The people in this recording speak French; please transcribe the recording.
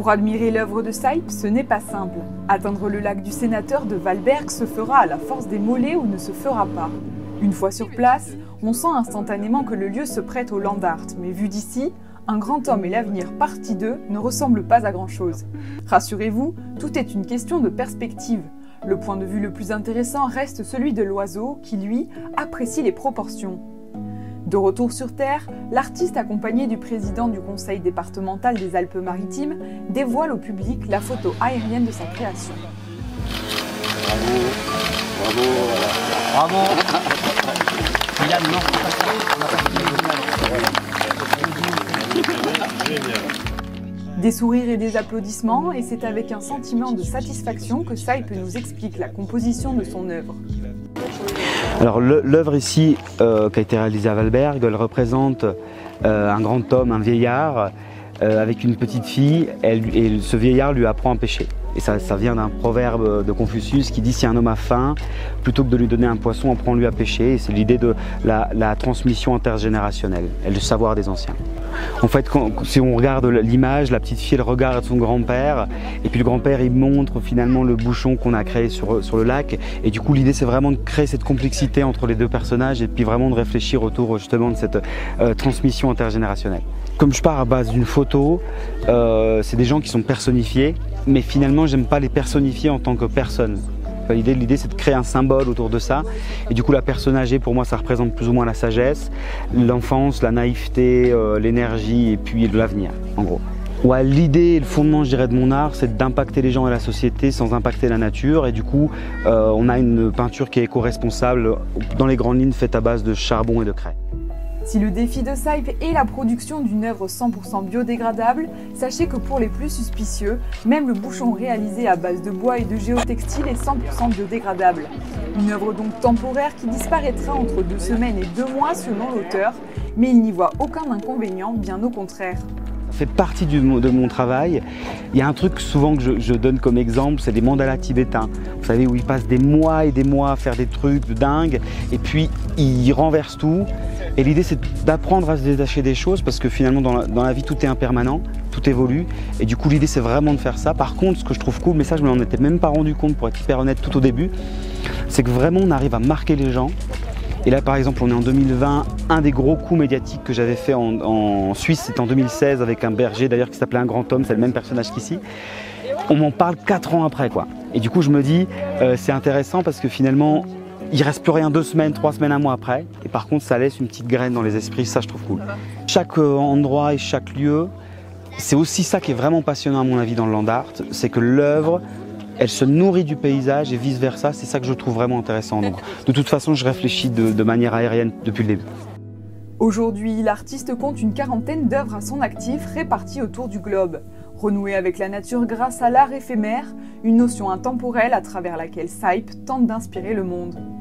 Pour admirer l'œuvre de Seipp, ce n'est pas simple. Atteindre le lac du Sénateur de Valberg se fera à la force des mollets ou ne se fera pas. Une fois sur place, on sent instantanément que le lieu se prête au land art, mais vu d'ici, Un grand homme et l'avenir partie 2 ne ressemble pas à grand-chose. Rassurez-vous, tout est une question de perspective. Le point de vue le plus intéressant reste celui de l'oiseau qui, lui, apprécie les proportions. De retour sur Terre, l'artiste accompagné du président du conseil départemental des Alpes-Maritimes dévoile au public la photo aérienne de sa création. Bravo, bravo, Des sourires et des applaudissements, et c'est avec un sentiment de satisfaction que Seipp nous explique la composition de son œuvre. Alors l'œuvre ici, qui a été réalisée à Valberg, elle représente un grand homme, un vieillard, avec une petite fille, et ce vieillard lui apprend à pêcher. Et ça vient d'un proverbe de Confucius qui dit « si un homme a faim, plutôt que de lui donner un poisson, apprends-lui à pêcher ». Et c'est l'idée de la transmission intergénérationnelle et le savoir des anciens. En fait, si on regarde l'image, la petite fille elle regarde son grand-père, et puis le grand-père il montre finalement le bouchon qu'on a créé sur le lac. Et du coup l'idée c'est vraiment de créer cette complexité entre les deux personnages et puis vraiment de réfléchir autour justement de cette transmission intergénérationnelle. Comme je pars à base d'une photo, c'est des gens qui sont personnifiés, mais finalement j'aime pas les personnifier en tant que personne. L'idée c'est de créer un symbole autour de ça, et du coup la personne âgée pour moi ça représente plus ou moins la sagesse, l'enfance, la naïveté, l'énergie et puis l'avenir en gros. Ouais, l'idée et le fondement je dirais de mon art c'est d'impacter les gens et la société sans impacter la nature, et du coup on a une peinture qui est éco-responsable dans les grandes lignes faite à base de charbon et de craie. Si le défi de Seipp est la production d'une œuvre 100% biodégradable, sachez que pour les plus suspicieux, même le bouchon réalisé à base de bois et de géotextile est 100% biodégradable. Une œuvre donc temporaire qui disparaîtra entre 2 semaines et 2 mois selon l'auteur, mais il n'y voit aucun inconvénient, bien au contraire. Ça fait partie de mon travail. Il y a un truc souvent que je donne comme exemple, c'est des mandalas tibétains. Vous savez, où ils passent des mois et des mois à faire des trucs de dingue, et puis ils renversent tout. Et l'idée c'est d'apprendre à se détacher des choses, parce que finalement dans la vie tout est impermanent, tout évolue, et du coup l'idée c'est vraiment de faire ça. Par contre ce que je trouve cool, mais ça je m'en étais même pas rendu compte pour être hyper honnête tout au début, c'est que vraiment on arrive à marquer les gens. Et là par exemple on est en 2020, un des gros coups médiatiques que j'avais fait en Suisse, c'était en 2016 avec un berger d'ailleurs qui s'appelait Un Grand Homme, c'est le même personnage qu'ici. On m'en parle 4 ans après quoi. Et du coup je me dis c'est intéressant parce que finalement il reste plus rien 2 semaines, 3 semaines, 1 mois après. Et par contre ça laisse une petite graine dans les esprits, ça je trouve cool. Chaque endroit et chaque lieu, c'est aussi ça qui est vraiment passionnant à mon avis dans le land art, c'est que l'œuvre elle se nourrit du paysage et vice versa, c'est ça que je trouve vraiment intéressant. Donc, de toute façon, je réfléchis de manière aérienne depuis le début. Aujourd'hui, l'artiste compte une 40aine d'œuvres à son actif réparties autour du globe. Renouer avec la nature grâce à l'art éphémère, une notion intemporelle à travers laquelle Seipp tente d'inspirer le monde.